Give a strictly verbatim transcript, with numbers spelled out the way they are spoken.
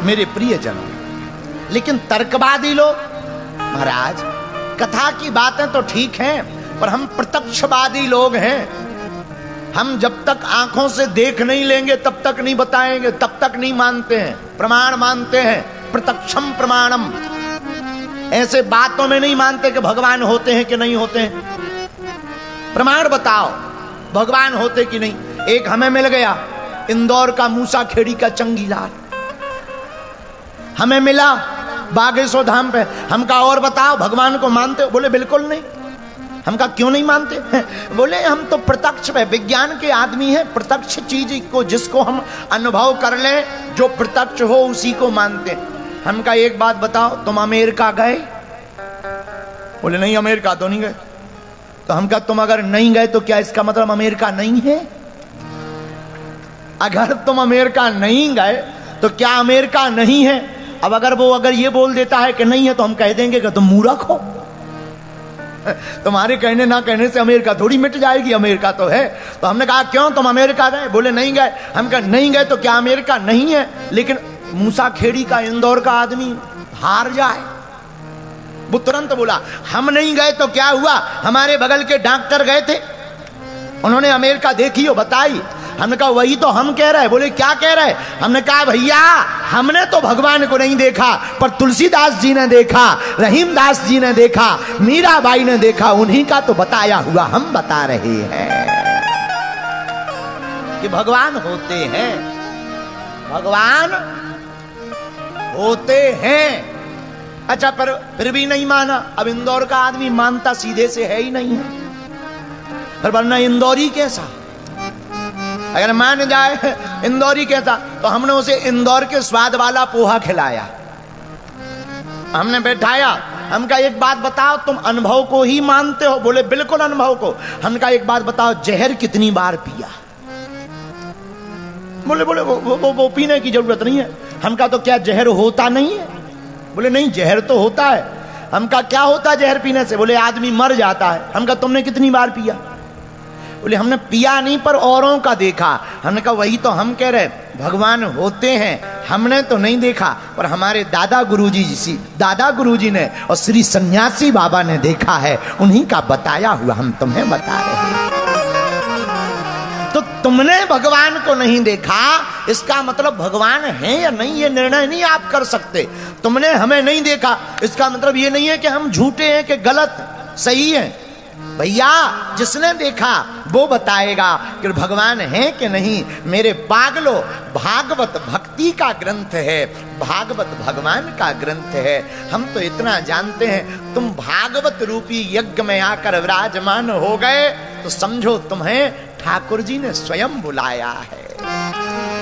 मेरे प्रियजनों। लेकिन तर्कवादी लोग, महाराज कथा की बातें तो ठीक हैं, पर हम प्रत्यक्षवादी लोग हैं। हम जब तक आंखों से देख नहीं लेंगे तब तक नहीं बताएंगे, तब तक नहीं मानते हैं। प्रमाण मानते हैं, प्रत्यक्षम प्रमाणम। ऐसे बातों में नहीं मानते कि भगवान होते हैं कि नहीं होते हैं। प्रमाण बताओ भगवान होते कि नहीं। एक हमें मिल गया इंदौर का मूसा खेड़ी का चंगीलाल, हमें मिला बागेश्वर धाम पे। हम कहा और बताओ भगवान को मानते हो? बोले बिल्कुल नहीं। हम कहा क्यों नहीं मानते? बोले हम तो प्रत्यक्ष है, विज्ञान के आदमी हैं। प्रत्यक्ष चीज को जिसको हम अनुभव कर लें, जो प्रत्यक्ष हो उसी को मानते हैं। हम कहा एक बात बताओ, तुम अमेरिका गए? बोले नहीं अमेरिका तो नहीं गए। तो हम कहा तुम अगर नहीं गए तो क्या इसका मतलब अमेरिका नहीं है? अगर तुम अमेरिका नहीं गए तो क्या अमेरिका नहीं है? अब अगर वो अगर ये बोल देता है कि नहीं है तो हम कह देंगे कि तुम मूर्ख हो। तुम्हारे कहने ना कहने से अमेरिका थोड़ी मिट जाएगी, अमेरिका तो है। तो हमने कहा क्यों तुम अमेरिका गए? बोले नहीं गए। हम कहा नहीं गए तो क्या अमेरिका नहीं है? लेकिन मूसा खेड़ी का इंदौर का आदमी हार जाए। वो तुरंत बोला हम नहीं गए तो क्या हुआ, हमारे बगल के डॉक्टर गए थे, उन्होंने अमेरिका देखी हो बताई। हमने कहा वही तो हम कह रहे। बोले क्या कह रहे? हमने कहा भैया हमने तो भगवान को नहीं देखा, पर तुलसीदास जी ने देखा, रहीमदास जी ने देखा, मीराबाई ने देखा, उन्हीं का तो बताया हुआ हम बता रहे हैं कि भगवान होते हैं। भगवान होते हैं। अच्छा पर फिर भी नहीं माना। अब इंदौर का आदमी मानता सीधे से है ही नहीं है, पर वरना इंदौरी कैसा? अगर मान जाए इंदौरी कैसा, तो हमने उसे इंदौर के स्वाद वाला पोहा खिलाया, हमने बैठाया। हम कहा एक बात बताओ, तुम अनुभव को ही मानते हो? बोले बिल्कुल अनुभव को। हम कहा एक बात बताओ, जहर कितनी बार पिया? बोले बोले वो, वो, वो, वो पीने की जरूरत नहीं है। हम कहा तो क्या जहर होता नहीं है? बोले नहीं जहर तो होता है। हम कहा क्या होता है जहर पीने से? बोले आदमी मर जाता है। हम कहा तुमने कितनी बार पिया? बोले हमने पिया नहीं पर औरों का देखा। हमने कहा वही तो हम कह रहे, भगवान होते हैं, हमने तो नहीं देखा, पर हमारे दादा गुरुजी जी दादा गुरुजी ने और श्री सन्यासी बाबा ने देखा है, उन्हीं का बताया हुआ हम तुम्हें बता रहे हैं। तो तुमने भगवान को नहीं देखा, इसका मतलब भगवान है या नहीं ये निर्णय नहीं आप कर सकते। तुमने हमें नहीं देखा, इसका मतलब ये नहीं है कि हम झूठे हैं कि गलत सही है। भैया जिसने देखा वो बताएगा कि भगवान है कि नहीं। मेरे पागलो, भागवत भक्ति का ग्रंथ है, भागवत भगवान का ग्रंथ है। हम तो इतना जानते हैं, तुम भागवत रूपी यज्ञ में आकर विराजमान हो गए तो समझो तुम्हें ठाकुर जी ने स्वयं बुलाया है।